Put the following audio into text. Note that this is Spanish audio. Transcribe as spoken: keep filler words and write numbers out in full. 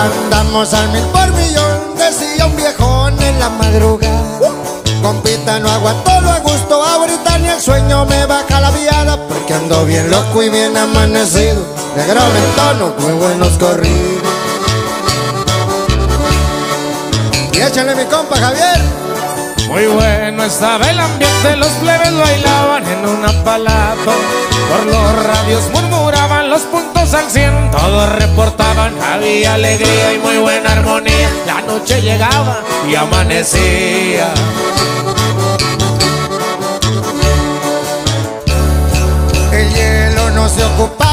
Andamos al mil por millón, decía un viejón en la madrugada. Compita, no aguanto lo a gusto, ahorita ni el sueño me baja la viada, porque ando bien loco y bien amanecido, negro en tono, muy buenos corridos. Y échale mi compa Javier. Muy bueno estaba el ambiente, los plebes bailaban en un apalato. Por los radios murmuraban los puntos al cien, todos reportaban, había alegría y muy buena armonía. La noche llegaba y amanecía. El hielo no se ocupaba